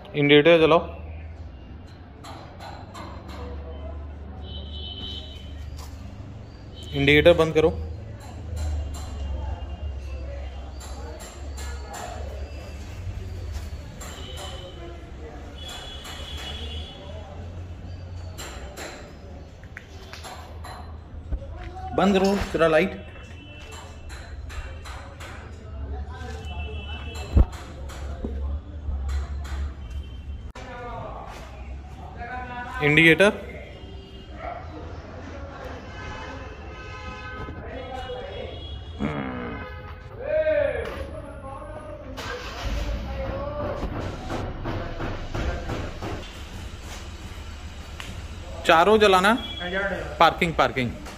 Indicator जलाओ। Indicator बंद करो। बंद करो जरा लाइट। इंडिकेटर चारों जलाना। Parking parking